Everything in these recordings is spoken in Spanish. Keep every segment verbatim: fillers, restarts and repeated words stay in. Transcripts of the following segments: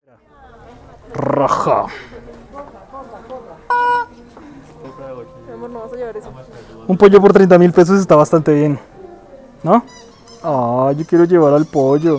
Roja. Un pollo por treinta mil pesos está bastante bien, ¿no? Ah, yo quiero llevar al pollo.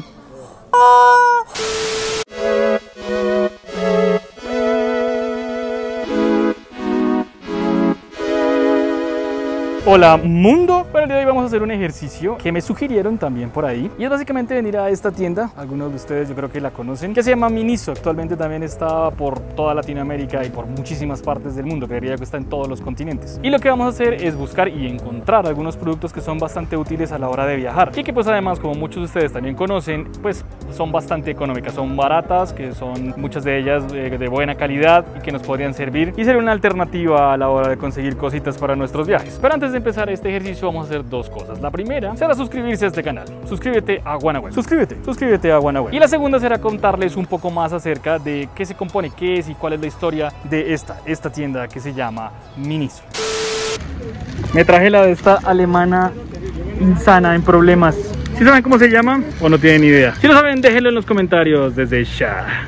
Hola mundo, para el día de hoy vamos a hacer un ejercicio que me sugirieron también por ahí y es básicamente venir a esta tienda, algunos de ustedes yo creo que la conocen, que se llama Miniso. Actualmente también está por toda Latinoamérica y por muchísimas partes del mundo, creería que está en todos los continentes. Y lo que vamos a hacer es buscar y encontrar algunos productos que son bastante útiles a la hora de viajar y que pues además, como muchos de ustedes también conocen, pues son bastante económicas, son baratas, que son muchas de ellas de, de buena calidad y que nos podrían servir y ser una alternativa a la hora de conseguir cositas para nuestros viajes. Pero antes de empezar este ejercicio vamos a hacer dos cosas. La primera será suscribirse a este canal. Suscríbete a Wanaweb. Suscríbete, suscríbete a Wanaweb. Y la segunda será contarles un poco más acerca de qué se compone, qué es y cuál es la historia de esta, esta tienda que se llama Miniso. Me traje la de esta alemana insana en problemas. ¿Sí saben cómo se llama o no tienen idea? Si lo saben, déjenlo en los comentarios desde ya.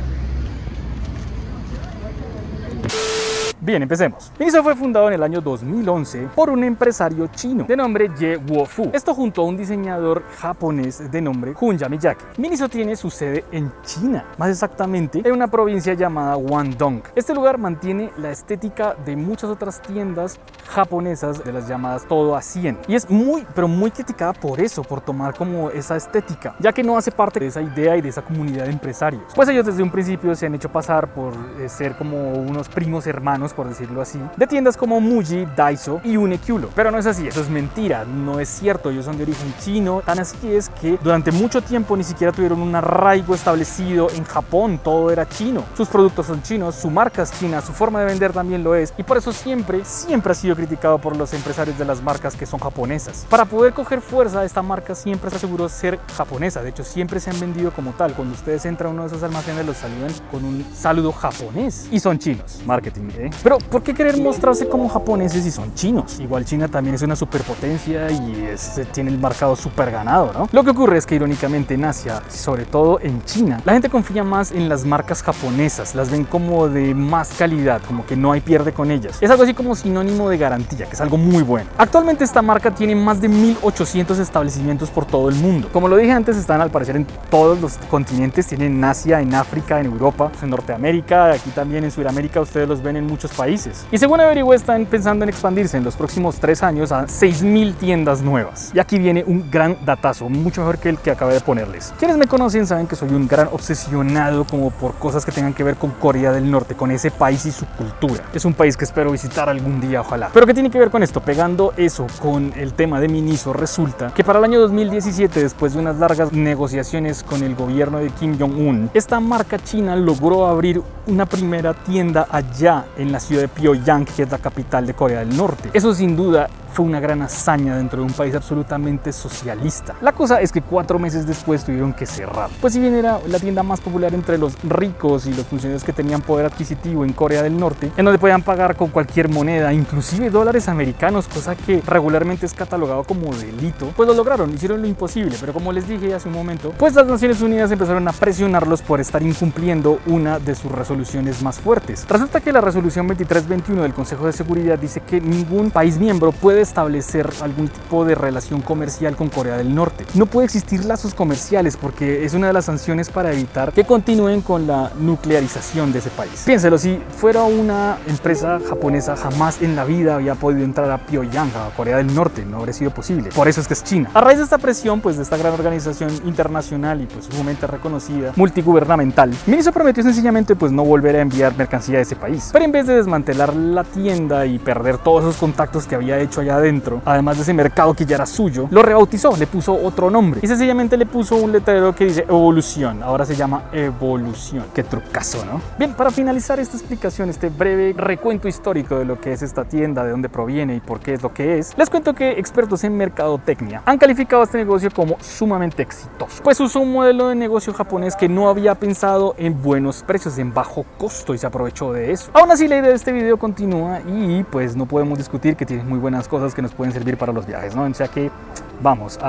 Bien, empecemos. Miniso fue fundado en el año dos mil once por un empresario chino de nombre Ye Wofu. Esto junto a un diseñador japonés de nombre Junya Miyake. Miniso tiene su sede en China, más exactamente en una provincia llamada Guangdong. Este lugar mantiene la estética de muchas otras tiendas japonesas de las llamadas todo a cien. Y es muy, pero muy criticada por eso, por tomar como esa estética, ya que no hace parte de esa idea y de esa comunidad de empresarios. Pues ellos desde un principio se han hecho pasar por eh, ser como unos primos hermanos, por decirlo así, de tiendas como Muji, Daiso y Uniqlo. Pero no es así, eso es mentira, no es cierto, ellos son de origen chino. Tan así es que durante mucho tiempo ni siquiera tuvieron un arraigo establecido en Japón, todo era chino. Sus productos son chinos, su marca es china, su forma de vender también lo es, y por eso siempre, siempre ha sido criticado por los empresarios de las marcas que son japonesas. Para poder coger fuerza, esta marca siempre se aseguró ser japonesa, de hecho siempre se han vendido como tal. Cuando ustedes entran a uno de esos almacenes los saludan con un saludo japonés y son chinos. Marketing, ¿eh? Pero ¿por qué querer mostrarse como japoneses si son chinos? Igual China también es una superpotencia y es, tiene el mercado súper ganado, ¿no? Lo que ocurre es que irónicamente en Asia, sobre todo en China, la gente confía más en las marcas japonesas, las ven como de más calidad, como que no hay pierde con ellas. Es algo así como sinónimo de garantía, que es algo muy bueno. Actualmente esta marca tiene más de mil ochocientos establecimientos por todo el mundo. Como lo dije antes, están al parecer en todos los continentes, tienen en Asia, en África, en Europa, en Norteamérica, aquí también en Sudamérica ustedes los ven en muchos países. Y según averigué, están pensando en expandirse en los próximos tres años a seis mil tiendas nuevas. Y aquí viene un gran datazo, mucho mejor que el que acabé de ponerles. Quienes me conocen saben que soy un gran obsesionado como por cosas que tengan que ver con Corea del Norte, con ese país y su cultura. Es un país que espero visitar algún día, ojalá. Pero ¿qué tiene que ver con esto? Pegando eso con el tema de Miniso, resulta que para el año dos mil diecisiete, después de unas largas negociaciones con el gobierno de Kim Jong-un, esta marca china logró abrir una primera tienda allá en la ciudad de Pyongyang, que es la capital de Corea del Norte. Eso sin duda fue una gran hazaña dentro de un país absolutamente socialista. La cosa es que cuatro meses después tuvieron que cerrar. Pues si bien era la tienda más popular entre los ricos y los funcionarios que tenían poder adquisitivo en Corea del Norte, en donde podían pagar con cualquier moneda, inclusive dólares americanos, cosa que regularmente es catalogado como delito, pues lo lograron, hicieron lo imposible. Pero como les dije hace un momento, pues las Naciones Unidas empezaron a presionarlos por estar incumpliendo una de sus resoluciones más fuertes. Resulta que la resolución veintitrés veintiuno del Consejo de Seguridad dice que ningún país miembro puede establecer algún tipo de relación comercial con Corea del Norte. No puede existir lazos comerciales porque es una de las sanciones para evitar que continúen con la nuclearización de ese país. Piénselo, si fuera una empresa japonesa, jamás en la vida había podido entrar a Pyongyang, a Corea del Norte, no habría sido posible. Por eso es que es China. A raíz de esta presión, pues de esta gran organización internacional y pues sumamente reconocida, multigubernamental, Miniso prometió sencillamente pues no volver a enviar mercancía a ese país. Pero en vez de desmantelar la tienda y perder todos esos contactos que había hecho allá adentro, además de ese mercado que ya era suyo, lo rebautizó, le puso otro nombre y sencillamente le puso un letrero que dice Evolución. Ahora se llama Evolución. Qué trucazo, ¿no? Bien, para finalizar esta explicación, este breve recuento histórico de lo que es esta tienda, de dónde proviene y por qué es lo que es, les cuento que expertos en mercadotecnia han calificado este negocio como sumamente exitoso, pues usó un modelo de negocio japonés que no había pensado en buenos precios, en bajo costo, y se aprovechó de eso. Aún así, la idea de este video continúa y pues no podemos discutir que tiene muy buenas cosas que nos pueden servir para los viajes, ¿no? O sea que vamos a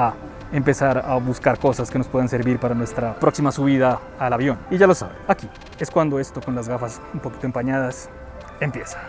empezar a buscar cosas que nos puedan servir para nuestra próxima subida al avión. Y ya lo saben, aquí es cuando esto con las gafas un poquito empañadas empieza.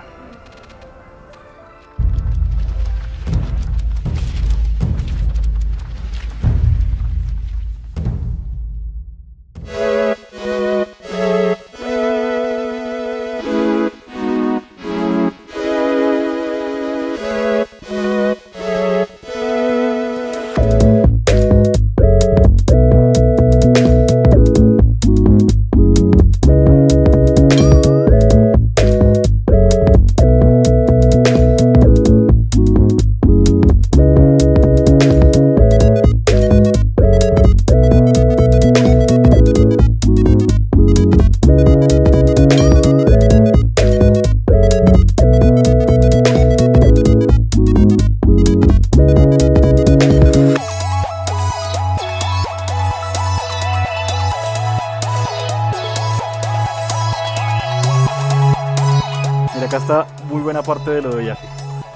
Acá está muy buena parte de lo de viaje.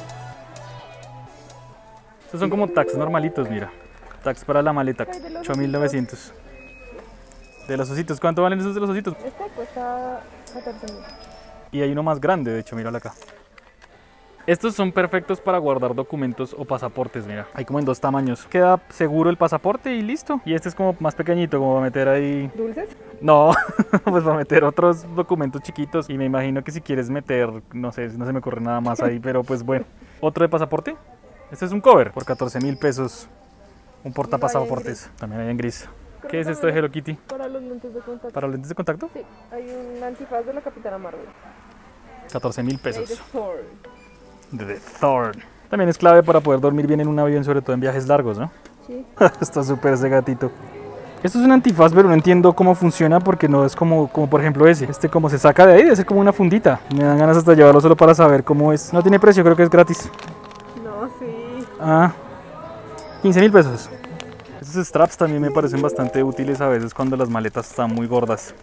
Estos son como tags normalitos, mira. Tags para la maleta, ocho mil novecientos. De los ositos, ¿cuánto valen esos de los ositos? Este cuesta catorce mil. Y hay uno más grande, de hecho, míralo acá. Estos son perfectos para guardar documentos o pasaportes, mira. Hay como en dos tamaños. Queda seguro el pasaporte y listo. Y este es como más pequeñito, como para meter ahí... ¿Dulces? No, pues para meter otros documentos chiquitos. Y me imagino que si quieres meter, no sé, no se me ocurre nada más ahí, pero pues bueno. ¿Otro de pasaporte? Este es un cover por catorce mil pesos. Un portapasaportes. También hay en gris. Creo ¿Qué es que esto de también Hello Kitty? Para los lentes de contacto. ¿Para los lentes de contacto? Sí, hay un antifaz de la Capitana Marvel. catorce mil Hay de pesos. Thor. De The Thor. También es clave para poder dormir bien en un avión, sobre todo en viajes largos, ¿no? Sí. Está súper ese gatito. Esto es un antifaz, pero no entiendo cómo funciona porque no es como, como por ejemplo ese. Este como se saca de ahí, debe ser como una fundita. Me dan ganas hasta llevarlo solo para saber cómo es. No tiene precio, creo que es gratis. No, sí. Ah, quince mil pesos. Estos straps también me parecen bastante útiles a veces cuando las maletas están muy gordas.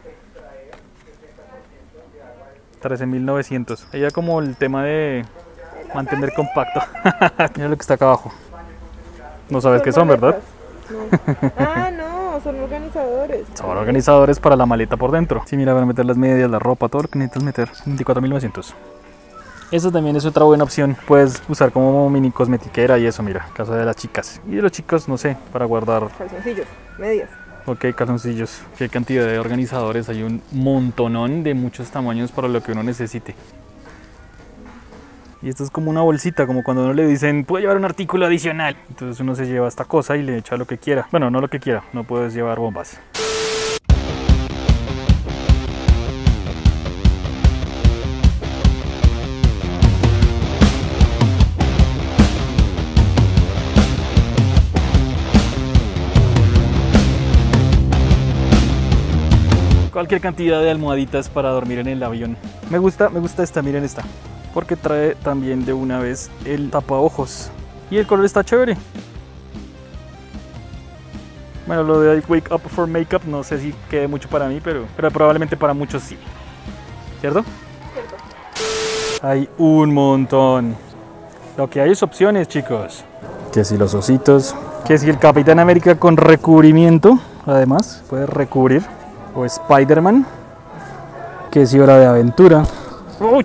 trece mil novecientos. Ella como el tema de mantener compacto. Mira lo que está acá abajo. No sabes qué son, ¿verdad? No. Ah, no, son organizadores. Son organizadores para la maleta por dentro. Sí, mira, van a meter las medias, la ropa, todo lo que necesitas meter. veinticuatro mil novecientos. Eso también es otra buena opción. Puedes usar como mini cosmetiquera y eso, mira, caso de las chicas. Y de los chicos, no sé, para guardar. Calzoncillos, medias. Ok, calzoncillos. Qué cantidad de organizadores. Hay un montonón de muchos tamaños para lo que uno necesite. Y esto es como una bolsita, como cuando uno le dicen, puede llevar un artículo adicional. Entonces uno se lleva esta cosa y le echa lo que quiera. Bueno, no lo que quiera, no puedes llevar bombas. Cualquier cantidad de almohaditas para dormir en el avión. Me gusta, me gusta esta, miren esta. Porque trae también de una vez el tapaojos. Y el color está chévere. Bueno, lo de Wake Up for Makeup no sé si quede mucho para mí, pero, pero probablemente para muchos sí. ¿Cierto? Cierto. Hay un montón. Lo que hay es opciones, chicos. Que si los ositos. Que si el Capitán América con recubrimiento. Además, puede recubrir. O Spider-Man, que es Hora de Aventura. ¡Uy!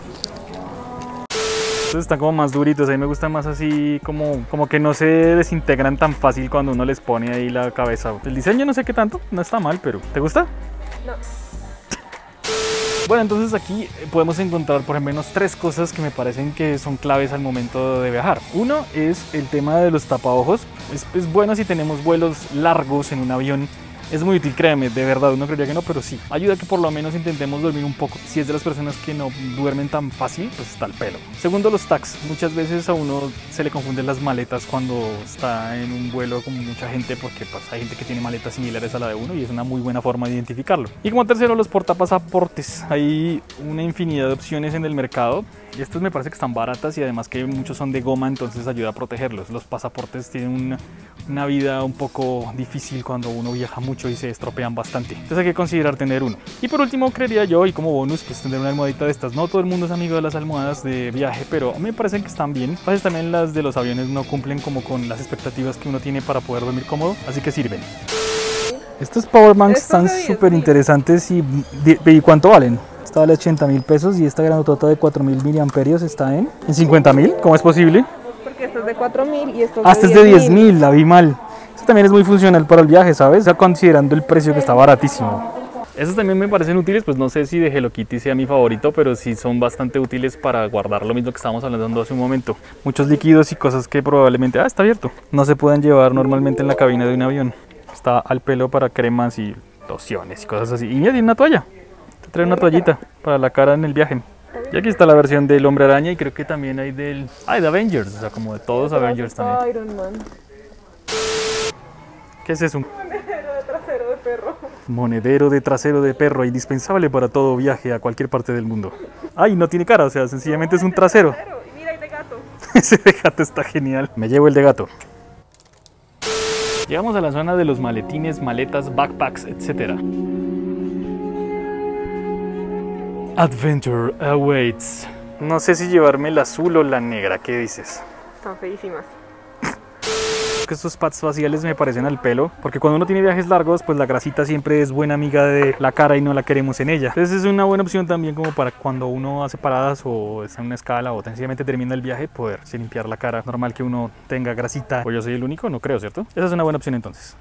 Estos están como más duritos, a mí me gustan más así como, como que no se desintegran tan fácil cuando uno les pone ahí la cabeza. El diseño no sé qué tanto, no está mal, pero ¿te gusta? No. Bueno, entonces aquí podemos encontrar por lo menos tres cosas que me parecen que son claves al momento de viajar. Uno es el tema de los tapaojos. Es, es bueno si tenemos vuelos largos en un avión. Es muy útil, créeme, de verdad, uno creería que no, pero sí. Ayuda a que por lo menos intentemos dormir un poco. Si es de las personas que no duermen tan fácil, pues está el pelo. Segundo, los tags. Muchas veces a uno se le confunden las maletas cuando está en un vuelo con mucha gente, porque pues, hay gente que tiene maletas similares a la de uno y es una muy buena forma de identificarlo. Y como tercero, los portapasaportes. Hay una infinidad de opciones en el mercado. Y estos me parece que están baratas y además que muchos son de goma, entonces ayuda a protegerlos. Los pasaportes tienen una, una vida un poco difícil cuando uno viaja mucho. mucho y se estropean bastante. Entonces hay que considerar tener uno. Y por último, creería yo, y como bonus, pues tener una almohadita de estas. No todo el mundo es amigo de las almohadas de viaje, pero me parecen que están bien. A veces también las de los aviones no cumplen como con las expectativas que uno tiene para poder dormir cómodo, así que sirven. Estos powerbanks están súper interesantes. y, ¿Y cuánto valen? Esta vale ochenta mil pesos y esta granotota de cuatro mil miliamperios está en, en cincuenta mil. ¿Cómo es posible? Porque esta es de cuatro mil y esto es ah, este es de diez mil, la vi mal. Esto también es muy funcional para el viaje, ¿sabes? O sea, considerando el precio que está baratísimo. Estos también me parecen útiles, pues no sé si de Hello Kitty sea mi favorito, pero sí son bastante útiles para guardar lo mismo que estábamos hablando hace un momento. Muchos líquidos y cosas que probablemente, ah, está abierto, no se pueden llevar normalmente en la cabina de un avión. Está al pelo para cremas y lociones y cosas así. Y mira, tiene una toalla. Te trae una toallita para la cara en el viaje. Y aquí está la versión del Hombre Araña y creo que también hay del... Ah, de Avengers, o sea, como de todos Avengers también. Iron Man. ¿Qué es eso? Monedero de trasero de perro. Monedero de trasero de perro, indispensable para todo viaje a cualquier parte del mundo. Ay, no tiene cara, o sea, sencillamente es un trasero. Y mira, hay de gato. Ese de gato está genial. Me llevo el de gato. Llegamos a la zona de los maletines, maletas, backpacks, etcétera. Adventure awaits. No sé si llevarme la azul o la negra, ¿qué dices? Están feísimas. Estos pads faciales me parecen al pelo, porque cuando uno tiene viajes largos, pues la grasita siempre es buena amiga de la cara y no la queremos en ella. Entonces es una buena opción también como para cuando uno hace paradas o está en una escala o sencillamente termina el viaje, poderse limpiar la cara. Normal que uno tenga grasita, o yo soy el único, no creo, ¿cierto? Esa es una buena opción entonces.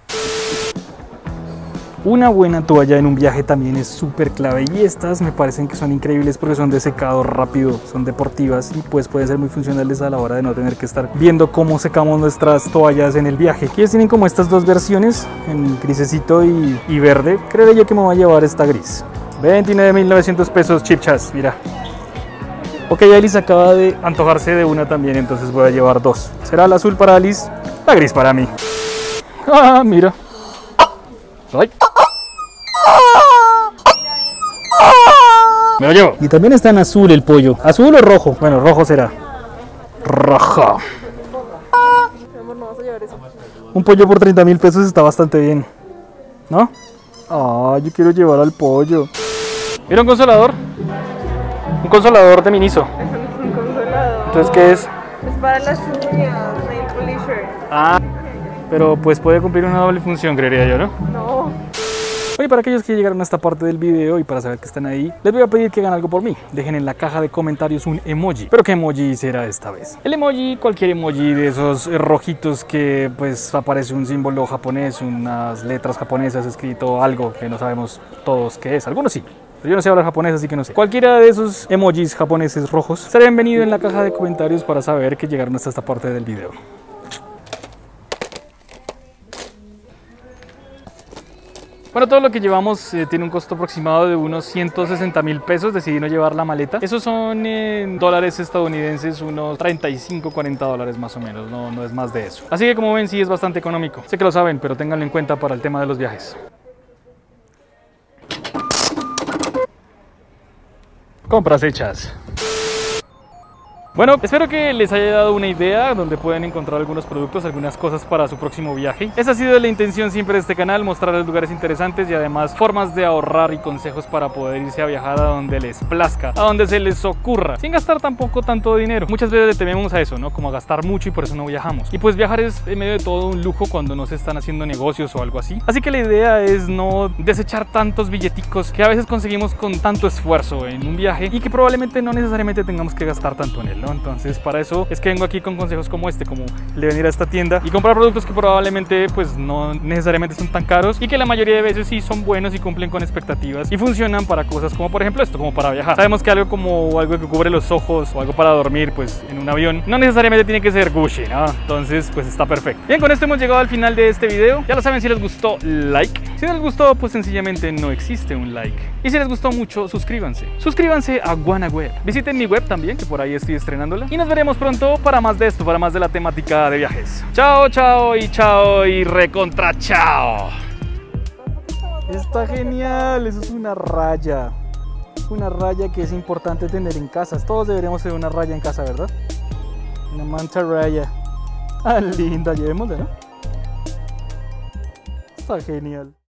Una buena toalla en un viaje también es súper clave y estas me parecen que son increíbles porque son de secado rápido, son deportivas y pues pueden ser muy funcionales a la hora de no tener que estar viendo cómo secamos nuestras toallas en el viaje. Ellos tienen como estas dos versiones, en grisecito y, y verde. Creo yo que me voy a llevar esta gris. veintinueve mil novecientos pesos chipchas, mira. Ok, Alice acaba de antojarse de una también, entonces voy a llevar dos. Será la azul para Alice, la gris para mí. Ah, mira. Ay. Me lo llevo. Y también está en azul el pollo. ¿Azul o rojo? Bueno, rojo será. Rojo. Amor, no vas a llevar eso. Un pollo por treinta mil pesos está bastante bien, ¿no? Ah, yo quiero llevar al pollo. ¿Mira un consolador? Un consolador de Miniso. Eso no es un consolador. Entonces, ¿qué es? Es para las uñas, nail polisher. Ah, pero pues puede cumplir una doble función, creería yo, ¿no? No. Oye, para aquellos que llegaron a esta parte del video y para saber que están ahí, les voy a pedir que hagan algo por mí. Dejen en la caja de comentarios un emoji. ¿Pero qué emoji será esta vez? El emoji, cualquier emoji de esos rojitos que pues aparece un símbolo japonés, unas letras japonesas escrito algo que no sabemos todos qué es. Algunos sí. Pero yo no sé hablar japonés, así que no sé. Cualquiera de esos emojis japoneses rojos será bienvenido en la caja de comentarios para saber que llegaron hasta esta parte del video. Bueno, todo lo que llevamos eh, tiene un costo aproximado de unos ciento sesenta mil pesos. Decidí no llevar la maleta. Esos son en dólares estadounidenses unos treinta y cinco, cuarenta dólares más o menos. No, no es más de eso. Así que como ven, sí es bastante económico. Sé que lo saben, pero ténganlo en cuenta para el tema de los viajes. Compras hechas. Bueno, espero que les haya dado una idea donde pueden encontrar algunos productos, algunas cosas para su próximo viaje. Esa ha sido la intención siempre de este canal, mostrarles lugares interesantes y además formas de ahorrar y consejos para poder irse a viajar a donde les plazca, a donde se les ocurra, sin gastar tampoco tanto dinero. Muchas veces le tememos a eso, ¿no? Como a gastar mucho y por eso no viajamos. Y pues viajar es en medio de todo un lujo cuando no se están haciendo negocios o algo así. Así que la idea es no desechar tantos billeticos que a veces conseguimos con tanto esfuerzo en un viaje y que probablemente no necesariamente tengamos que gastar tanto en él, ¿no? Entonces para eso es que vengo aquí con consejos como este, como el de venir a esta tienda y comprar productos que probablemente pues no necesariamente son tan caros y que la mayoría de veces sí son buenos y cumplen con expectativas y funcionan para cosas como por ejemplo esto, como para viajar. Sabemos que algo como algo que cubre los ojos o algo para dormir pues en un avión no necesariamente tiene que ser Gucci, ¿no? Entonces pues está perfecto. Bien, con esto hemos llegado al final de este video. Ya lo saben, si les gustó, like. Si no les gustó, pues sencillamente no existe un like. Y si les gustó mucho, suscríbanse. Suscríbanse a WannaWeb. Visiten mi web también, que por ahí estoy estrenándola. Y nos veremos pronto para más de esto, para más de la temática de viajes. Chao, chao y chao y recontra chao. Está genial, eso es una raya. Una raya que es importante tener en casas. Todos deberíamos tener una raya en casa, ¿verdad? Una manta raya. Ah, linda, llevémosla, ¿no? Está genial.